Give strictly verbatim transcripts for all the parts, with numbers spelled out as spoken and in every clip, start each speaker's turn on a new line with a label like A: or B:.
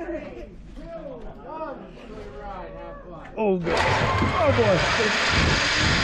A: Oh god. Oh boy.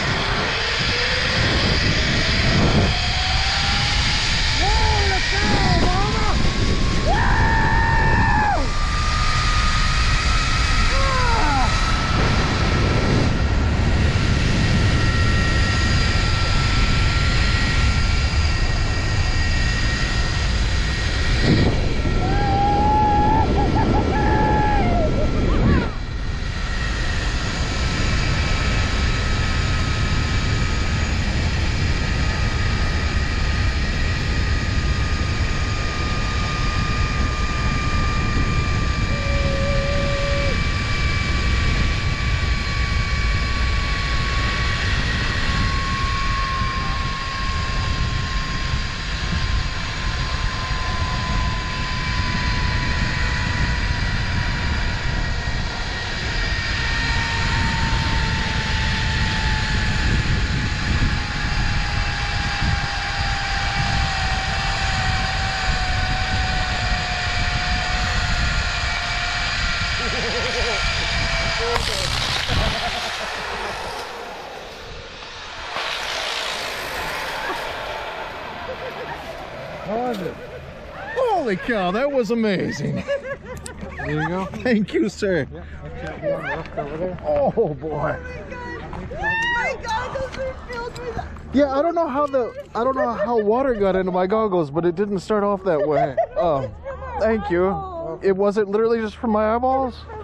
B: How was it?
A: Holy cow, that was amazing.
B: There you go.
A: Thank you, sir.
B: Yeah, that's it. On the left over there.
A: Oh boy.
C: My goggles are filled with.
A: Yeah, I don't know how the I don't know how water got into my goggles, but it didn't start off that way. Oh, thank you. It wasn't literally just from my eyeballs.